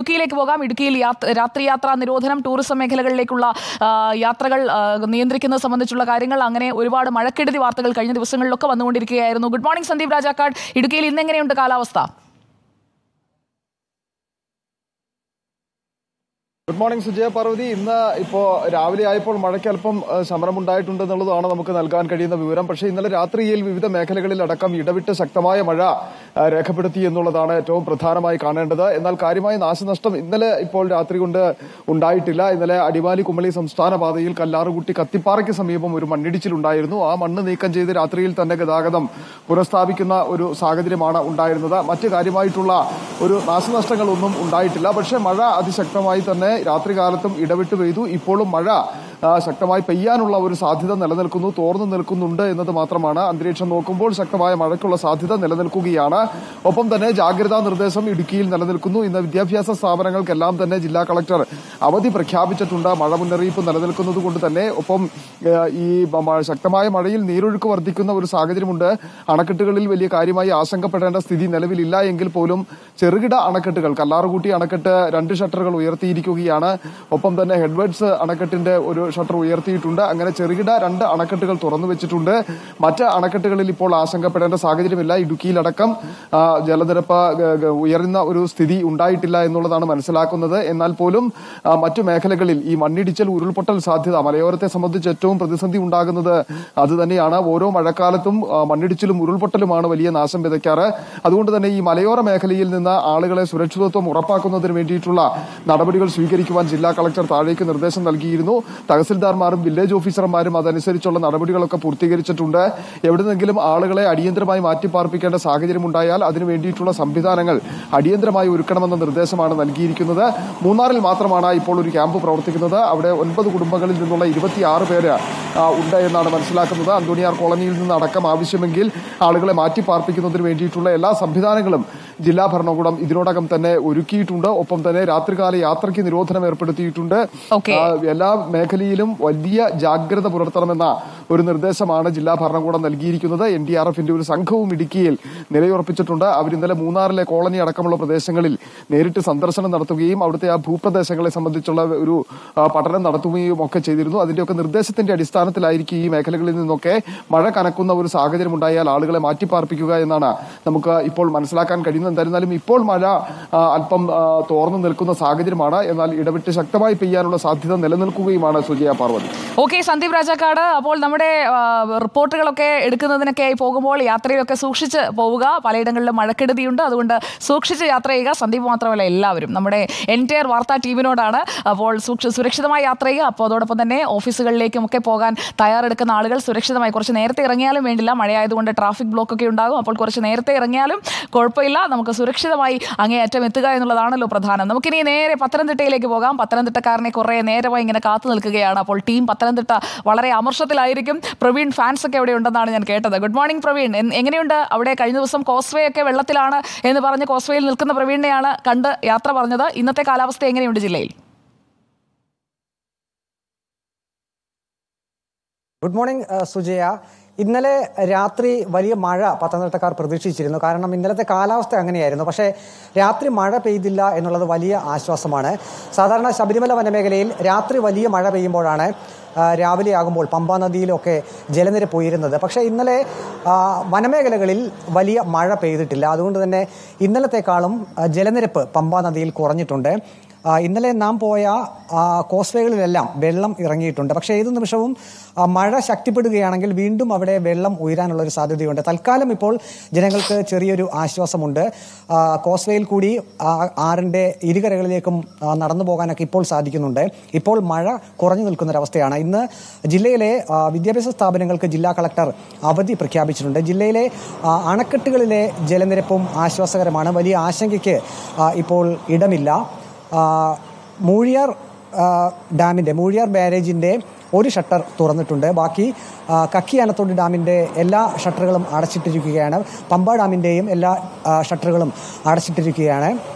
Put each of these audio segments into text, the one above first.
ഇടുക്കിയിലേക്ക് പോകാം. ഇടുക്കിയിൽ രാത്രി യാത്രാ നിരോധനം, ടൂറിസം മേഖലകളിലേക്കുള്ള യാത്രകൾ നിയന്ത്രിക്കുന്നത് സംബന്ധിച്ചുള്ള കാര്യങ്ങൾ, അങ്ങനെ ഒരുപാട് മഴക്കെടുതി വാർത്തകൾ കഴിഞ്ഞ ദിവസങ്ങളിലൊക്കെ വന്നുകൊണ്ടിരിക്കുകയായിരുന്നു. Good morning Sandeep Rajakkad. ഇടുക്കിയിൽ ഇന്ന് എങ്ങനെയുണ്ട് കാലാവസ്ഥ? Good morning Sujaya Parvathy. ഇന്ന് രാവിലെ ആയപ്പോൾ മഴയ്ക്ക് അല്പം ശമനമുണ്ടായിട്ടുണ്ടെന്നുള്ളതാണ് നമുക്ക് നൽകാൻ കഴിയുന്ന വിവരം. പക്ഷേ ഇന്നലെ രാത്രിയിൽ വിവിധ മേഖലകളിൽ അടക്കം ഇടവിട്ട് ശക്തമായ മഴ രേഖപ്പെടുത്തി എന്നുള്ളതാണ് ഏറ്റവും പ്രധാനമായി കാണേണ്ടത്. എന്നാൽ കാര്യമായ നാശനഷ്ടം ഇന്നലെ രാത്രി കൊണ്ട് ഉണ്ടായിട്ടില്ല. ഇന്നലെ അടിമാലി കുമളി സംസ്ഥാന പാതയിൽ കല്ലാറുകുട്ടി കത്തിപ്പാറയ്ക്ക് സമീപം ഒരു മണ്ണിടിച്ചിലുണ്ടായിരുന്നു. ആ മണ്ണ് നീക്കം ചെയ്ത് രാത്രിയിൽ തന്നെ ഗതാഗതം പുനഃസ്ഥാപിക്കുന്ന ഒരു സാഹചര്യമാണ് ഉണ്ടായിരുന്നത്. മറ്റ് കാര്യമായിട്ടുള്ള ഒരു നാശനഷ്ടങ്ങളൊന്നും ഉണ്ടായിട്ടില്ല. പക്ഷേ മഴ അതിശക്തമായി തന്നെ രാത്രികാലത്തും ഇടവിട്ട് പെയ്തു. ഇപ്പോഴും മഴ ശക്തമായി പെയ്യാനുള്ള ഒരു സാധ്യത നിലനിൽക്കുന്നു, തോർന്നു നിൽക്കുന്നുണ്ട് എന്നത് മാത്രമാണ്. അന്തരീക്ഷം നോക്കുമ്പോൾ ശക്തമായ മഴയ്ക്കുള്ള സാധ്യത നിലനിൽക്കുകയാണ്. ഒപ്പം തന്നെ ജാഗ്രതാ നിർദ്ദേശം ഇടുക്കിയിൽ നിലനിൽക്കുന്നു. ഇന്ന് വിദ്യാഭ്യാസ സ്ഥാപനങ്ങൾക്കെല്ലാം തന്നെ ജില്ലാ കളക്ടർ അവധി പ്രഖ്യാപിച്ചിട്ടുണ്ട്, മഴ മുന്നറിയിപ്പ് നിലനിൽക്കുന്നത് കൊണ്ട് തന്നെ. ഒപ്പം ഈ ശക്തമായ മഴയിൽ നീരൊഴുക്ക് വർദ്ധിക്കുന്ന ഒരു സാഹചര്യമുണ്ട്. അണക്കെട്ടുകളിൽ വലിയ കാര്യമായി ആശങ്കപ്പെടേണ്ട സ്ഥിതി നിലവിലില്ല എങ്കിൽ പോലും ചെറുകിട അണക്കെട്ടുകൾ, കല്ലാറുകുട്ടി അണക്കെട്ട് 2 ഷട്ടറുകൾ ഉയർത്തിയിരിക്കുകയാണ്. ഒപ്പം തന്നെ ഹെഡ്വേർഡ്സ് അണക്കെട്ടിന്റെ ഒരു ഷട്ടർ ഉയർത്തിയിട്ടുണ്ട്. അങ്ങനെ ചെറുകിട 2 അണക്കെട്ടുകൾ തുറന്നു വെച്ചിട്ടുണ്ട്. മറ്റ് അണക്കെട്ടുകളിൽ ഇപ്പോൾ ആശങ്കപ്പെടേണ്ട സാഹചര്യമില്ല. ഇടുക്കിയിലടക്കം ജലനിരപ്പ് ഉയരുന്ന ഒരു സ്ഥിതി ഉണ്ടായിട്ടില്ല എന്നുള്ളതാണ് മനസ്സിലാക്കുന്നത്. എന്നാൽ പോലും മറ്റു മേഖലകളിൽ ഈ മണ്ണിടിച്ചൽ, ഉരുൾപൊട്ടൽ സാധ്യത മലയോരത്തെ സംബന്ധിച്ച് ഏറ്റവും പ്രതിസന്ധി ഉണ്ടാകുന്നത് അതുതന്നെയാണ്. ഓരോ മഴക്കാലത്തും മണ്ണിടിച്ചിലും ഉരുൾപൊട്ടലുമാണ് വലിയ നാശം വിതയ്ക്കാറ്. അതുകൊണ്ട് തന്നെ ഈ മലയോര മേഖലയിൽ നിന്ന് ആളുകളെ സുരക്ഷിതത്വം ഉറപ്പാക്കുന്നതിന് വേണ്ടിയിട്ടുള്ള നടപടികൾ സ്വീകരിക്കുവാൻ ജില്ലാ കളക്ടർ താഴേക്ക് നിർദ്ദേശം നൽകിയിരുന്നു. തഹസിൽദാർമാരും വില്ലേജ് ഓഫീസർമാരും അതനുസരിച്ചുള്ള നടപടികളൊക്കെ പൂർത്തീകരിച്ചിട്ടുണ്ട്. എവിടെന്നെങ്കിലും ആളുകളെ അടിയന്തരമായി മാറ്റിപ്പാർപ്പിക്കേണ്ട സാഹചര്യം ഉണ്ടായാൽ അതിനു വേണ്ടിയിട്ടുള്ള സംവിധാനങ്ങൾ അടിയന്തരമായി ഒരുക്കണമെന്ന നിർദ്ദേശമാണ് നൽകിയിരിക്കുന്നത്. മൂന്നാറിൽ മാത്രമാണ് ഇപ്പോൾ ഒരു ക്യാമ്പ് പ്രവർത്തിക്കുന്നത്. അവിടെ 9 കുടുംബങ്ങളിൽ നിന്നുള്ള 26 പേര് ഉണ്ട് എന്നാണ് മനസ്സിലാക്കുന്നത്. അന്തോണിയാർ കോളനിയിൽ നിന്ന് അടക്കം ആവശ്യമെങ്കിൽ ആളുകളെ മാറ്റിപ്പാർപ്പിക്കുന്നതിന് വേണ്ടിയിട്ടുള്ള എല്ലാ സംവിധാനങ്ങളും ജില്ലാ ഭരണകൂടം ഇതിനോടകം തന്നെ ഒരുക്കിയിട്ടുണ്ട്. ഒപ്പം തന്നെ രാത്രികാല യാത്രയ്ക്ക് നിരോധനം ഏർപ്പെടുത്തിയിട്ടുണ്ട്. എല്ലാ മേഖലയിലും വലിയ ജാഗ്രത പുലർത്തണമെന്ന ഒരു നിർദ്ദേശമാണ് ജില്ലാ ഭരണകൂടം നൽകിയിരിക്കുന്നത്. NDRFന്റെ ഒരു സംഘവും ഇടുക്കിയിൽ നിലയുറപ്പിച്ചിട്ടുണ്ട്. അവർ ഇന്നലെ മൂന്നാറിലെ കോളനി അടക്കമുള്ള പ്രദേശങ്ങളിൽ നേരിട്ട് സന്ദർശനം നടത്തുകയും അവിടുത്തെ ആ ഭൂപ്രദേശങ്ങളെ സംബന്ധിച്ചുള്ള ഒരു പഠനം നടത്തുകയും ഒക്കെ ചെയ്തിരുന്നു. അതിന്റെയൊക്കെ നിർദ്ദേശത്തിന്റെ അടിസ്ഥാനത്തിലായിരിക്കും ഈ മേഖലകളിൽ നിന്നൊക്കെ മഴ കനക്കുന്ന ഒരു സാഹചര്യം ഉണ്ടായാൽ ആളുകളെ മാറ്റിപ്പാർപ്പിക്കുക എന്നാണ് നമുക്ക് ഇപ്പോൾ മനസ്സിലാക്കാൻ കഴിയുന്നത്. എന്തായിരുന്നാലും ഇപ്പോൾ മഴ അല്പം തോർന്നു നിൽക്കുന്ന സാഹചര്യമാണ്. എന്നാൽ ഇടവിട്ട് ശക്തമായി പെയ്യാനുള്ള സാധ്യത നിലനിൽക്കുകയുമാണ് സുജയ പാർവതി. ഓക്കെ സന്ദീപ് രാജാക്കാട്. അപ്പോൾ നമ്മുടെ റിപ്പോർട്ടുകളൊക്കെ എടുക്കുന്നതിനൊക്കെയായി പോകുമ്പോൾ യാത്രയൊക്കെ സൂക്ഷിച്ച് പോവുക. പലയിടങ്ങളിലും മഴക്കെടുതിയുണ്ട്, അതുകൊണ്ട് സൂക്ഷിച്ച് യാത്ര ചെയ്യുക. സന്ദീപ് മാത്രമല്ല, എല്ലാവരും നമ്മുടെ എൻറ്റയർ വാർത്താ ടീമിനോടാണ്. അപ്പോൾ സുരക്ഷിതമായി യാത്ര ചെയ്യുക. അപ്പോൾ അതോടൊപ്പം തന്നെ ഓഫീസുകളിലേക്കും ഒക്കെ പോകാൻ തയ്യാറെടുക്കുന്ന ആളുകൾ സുരക്ഷിതമായി, കുറച്ച് നേരത്തെ ഇറങ്ങിയാലും വേണ്ടില്ല, മഴയായതുകൊണ്ട് ട്രാഫിക് ബ്ലോക്ക് ഒക്കെ ഉണ്ടാകും. അപ്പോൾ കുറച്ച് നേരത്തെ ഇറങ്ങിയാലും കുഴപ്പമില്ല, നമുക്ക് സുരക്ഷിതമായി അങ്ങേയറ്റം എത്തുക എന്നുള്ളതാണല്ലോ പ്രധാനം. നമുക്കിനി നേരെ പത്തനംതിട്ടയിലേക്ക് പോകാം. പത്തനംതിട്ടക്കാരനെ കുറേ നേരമായി ഇങ്ങനെ കാത്തു നിൽക്കുകയാണ്. അപ്പോൾ ടീം പത്തനംതിട്ട വളരെ അമർഷത്തിലായിരിക്കും. പ്രവീൺ ഫാൻസ് ഒക്കെ അവിടെ ഉണ്ടെന്നാണ് ഞാൻ കേട്ടത്. Good morning Praveen. എങ്ങനെയുണ്ട് അവിടെ? കഴിഞ്ഞ ദിവസം കോസ്വേ ഒക്കെ വെള്ളത്തിലാണ് എന്ന് പറഞ്ഞ് കോസ്വേയിൽ നിൽക്കുന്ന പ്രവീണിനെയാണ് കണ്ട് യാത്ര പറഞ്ഞത്. ഇന്നത്തെ കാലാവസ്ഥ എങ്ങനെയുണ്ട് ജില്ലയിൽ? Good morning Sujaya. ഇന്നലെ രാത്രി വലിയ മഴ പത്തനംതിട്ടക്കാർ പ്രതീക്ഷിച്ചിരുന്നു. കാരണം ഇന്നലത്തെ കാലാവസ്ഥ അങ്ങനെയായിരുന്നു. പക്ഷേ രാത്രി മഴ പെയ്തില്ല എന്നുള്ളത് വലിയ ആശ്വാസമാണ്. സാധാരണ ശബരിമല വനമേഖലയിൽ രാത്രി വലിയ മഴ പെയ്യുമ്പോഴാണ് രാവിലെ ആകുമ്പോൾ പമ്പാ നദിയിലൊക്കെ ജലനിരപ്പ് ഉയരുന്നത്. പക്ഷേ ഇന്നലെ വനമേഖലകളിൽ വലിയ മഴ പെയ്തിട്ടില്ല. അതുകൊണ്ട് തന്നെ ഇന്നലത്തെക്കാളും ജലനിരപ്പ് പമ്പാ നദിയിൽ കുറഞ്ഞിട്ടുണ്ട്. ഇന്നലെ നാം പോയ കോസ്വേകളിലെല്ലാം വെള്ളം ഇറങ്ങിയിട്ടുണ്ട്. പക്ഷേ ഏതു നിമിഷവും മഴ ശക്തിപ്പെടുകയാണെങ്കിൽ വീണ്ടും അവിടെ വെള്ളം ഉയരാനുള്ളൊരു സാധ്യതയുണ്ട്. തൽക്കാലം ഇപ്പോൾ ജനങ്ങൾക്ക് ചെറിയൊരു ആശ്വാസമുണ്ട്. കോസ്വേയിൽ കൂടി ആറിൻ്റെ ഇരുകരകളിലേക്കും നടന്നു പോകാനൊക്കെ ഇപ്പോൾ സാധിക്കുന്നുണ്ട്. ഇപ്പോൾ മഴ കുറഞ്ഞു നിൽക്കുന്നൊരവസ്ഥയാണ്. ഇന്ന് ജില്ലയിലെ വിദ്യാഭ്യാസ സ്ഥാപനങ്ങൾക്ക് ജില്ലാ കളക്ടർ അവധി പ്രഖ്യാപിച്ചിട്ടുണ്ട്. ജില്ലയിലെ അണക്കെട്ടുകളിലെ ജലനിരപ്പും ആശ്വാസകരമാണ്. വലിയ ആശങ്കയ്ക്ക് ഇപ്പോൾ ഇടമില്ല. മൂഴിയാർ ബാരേജിൻ്റെ ഒരു ഷട്ടർ തുറന്നിട്ടുണ്ട്. ബാക്കി കക്കിയാനത്തോട് ഡാമിൻ്റെ എല്ലാ ഷട്ടറുകളും അടച്ചിട്ടിരിക്കുകയാണ്. പമ്പ ഡാമിൻ്റെയും എല്ലാ ഷട്ടറുകളും അടച്ചിട്ടിരിക്കുകയാണ്.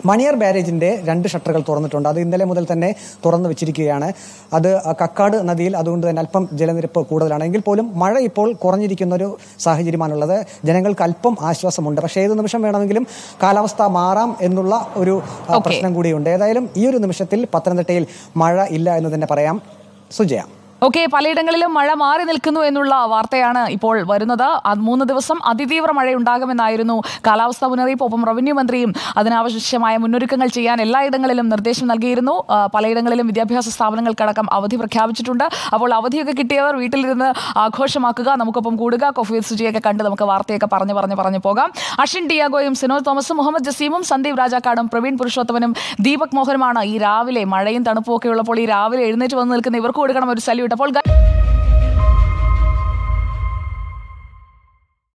മണിയാർ ബാരേജിന്റെ 2 ഷട്ടറുകൾ തുറന്നിട്ടുണ്ട്. അത് ഇന്നലെ മുതൽ തന്നെ തുറന്നു വെച്ചിരിക്കുകയാണ്. അത് കക്കാട് നദിയിൽ അതുകൊണ്ട് തന്നെ അല്പം ജലനിരപ്പ് കൂടുതലാണ്. എങ്കിൽ പോലും മഴ ഇപ്പോൾ കുറഞ്ഞിരിക്കുന്ന ഒരു സാഹചര്യമാണുള്ളത്. ജനങ്ങൾക്ക് അല്പം ആശ്വാസമുണ്ട്. പക്ഷേ ഏത് നിമിഷം വേണമെങ്കിലും കാലാവസ്ഥ മാറാം എന്നുള്ള ഒരു പ്രശ്നം കൂടിയുണ്ട്. ഏതായാലും ഈ ഒരു നിമിഷത്തിൽ പത്തനംതിട്ടയിൽ മഴ ഇല്ല എന്ന് തന്നെ പറയാം. സുജയ. ഓക്കെ, പലയിടങ്ങളിലും മഴ മാറി നിൽക്കുന്നു എന്നുള്ള വാർത്തയാണ് ഇപ്പോൾ വരുന്നത്. 3 ദിവസം അതിതീവ്ര മഴയുണ്ടാകുമെന്നായിരുന്നു കാലാവസ്ഥാ മുന്നറിയിപ്പ്. ഒപ്പം റവന്യൂ മന്ത്രിയും അതിനാവശ്യമായ മുന്നൊരുക്കങ്ങൾ ചെയ്യാൻ എല്ലായിടങ്ങളിലും നിർദ്ദേശം നൽകിയിരുന്നു. പലയിടങ്ങളിലും വിദ്യാഭ്യാസ സ്ഥാപനങ്ങൾക്കടക്കം അവധി പ്രഖ്യാപിച്ചിട്ടുണ്ട്. അപ്പോൾ അവധിയൊക്കെ കിട്ടിയവർ വീട്ടിലിരുന്ന് ആഘോഷമാക്കുക. നമുക്കൊപ്പം കൂടുക. കോഫി വിത്ത് സുജിയൊക്കെ കണ്ട് നമുക്ക് വാർത്തയൊക്കെ പറഞ്ഞു പോകാം. അഷിൻ ഡിയാഗോയും സിനോജ് തോമസും മുഹമ്മദ് ജസീമും സന്ദീപ് രാജാക്കാടും പ്രവീൺ പുരുഷോത്തമനും ദീപക് മോഹനുമാണ് ഈ രാവിലെ മഴയും തണുപ്പും ഒക്കെ ഉള്ളപ്പോൾ ഈ രാവിലെ എഴുന്നേറ്റ് വന്ന് നിൽക്കുന്ന ഇവർക്ക് കൊടുക്കണം ഒരു സല്യൂട്ട്. അപ്പോൾ